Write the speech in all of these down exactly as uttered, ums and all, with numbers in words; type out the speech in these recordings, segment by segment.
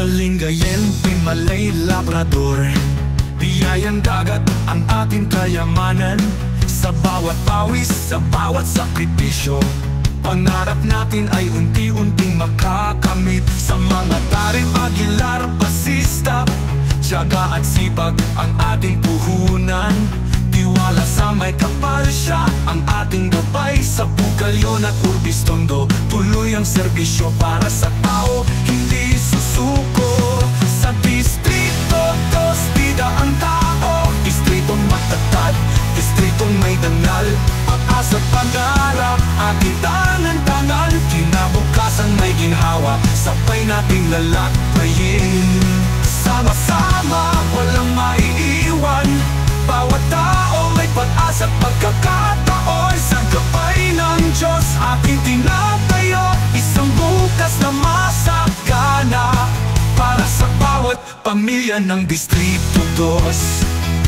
Sa Lingayen, Pimalay, Labrador, biyayang dagat ang ating kayamanan. Sa bawat pawis, sa bawat sakripisyo, pangarap natin ay unti-unting makakamit. Sa mga Tarim, Aguilar, Basista, tiyaga at sipag ang ating puhunan. Tiwala sa may kapal siya ang ating gabay. Sa Bugalyon at Urbis Tondo, tuloy ang serbisyo para sa tao, hindi susuko. Sa Distrito dos, bida ang tao, distritong matatag, distritong may dangal, pag-asa at pangarap, ating tangan-tangan. Kinabukasan may ginhawa, sabay nating lalakbayin. Sama-sama, walang maiiwan, bawat tao may pag-asa at pagkakataon. Sa gabay ng Diyos ating tinatayo, isang bukas na masagana para sa bawat pamilya ng Distrito dos.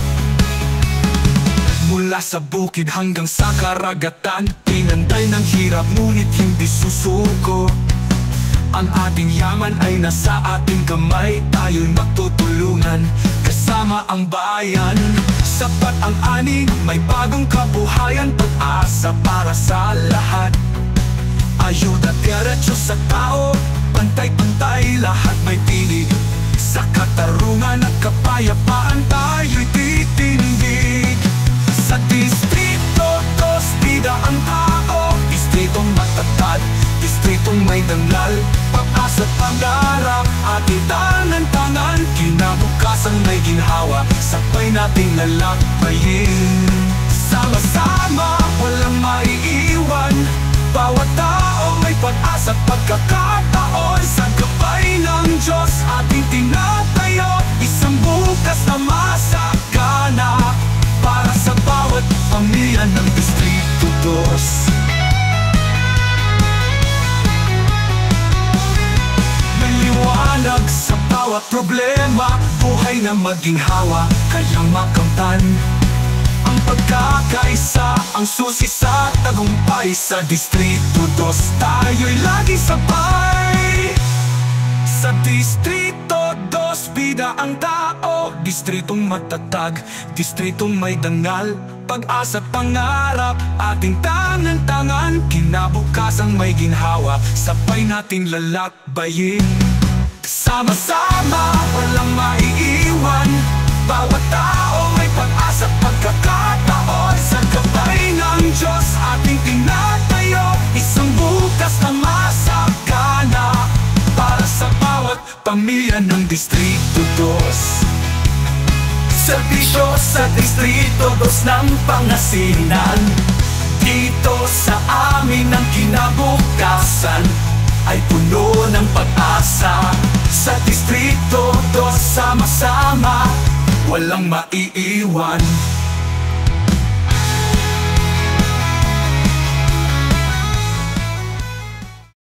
Mula sa bukid hanggang sa karagatan, pinanday ng hirap ngunit hindi susuko. Ang ating yaman ay nasa ating kamay, tayo'y magtutulungan kasama ang bayan. Sapat ang ani, may bagong kabuhayan, pag-asa para sa lahat. Ayuda diretso sa tao, pantay-pantay, lahat may pinig. Sa katarungan at kapayapaan tayo'y titindig. Sa Distrito dos, bida ang tao, distritong matatag, distritong may dangal, pag-asa at pangarap, ating tangan-tangan. Kinabukasan may ginhawa, sabay nating lalakbayin. Sama-sama, walang maiiwan, bawat tao may pag-asa at pagkakataon. Sa gabay ng Diyos ating tinatayo, isang bukas na masagana para sa bawat pamilya ng Distrito dos. May liwanag sa bawat problema, buhay na maginhawa, kayang makamtan. Ang pagkakaisa, ang susi sa tagumpay. Sa Distrito dos, tayo'y lagi sabay. Sa Distrito dos, bida ang tao, distritong matatag, distritong may dangal, pag-asa at pangarap, ating tangan-tangan. Kinabukasan may ginhawa, sabay nating lalakbayin. Sama-sama, walang maiiwan, bawat tao may pag-asa at pagkakataon. Sa gabay ng Diyos ating tinatayo, isang bukas na masagana para sa bawat pamilya ng Distrito dos. Serbisyo sa Distrito dos ng Pangasinan, dito sa amin ang kinabukasan ay puno ng pag-asa. Sa Distrito dos, sama-sama, walang maiiwan.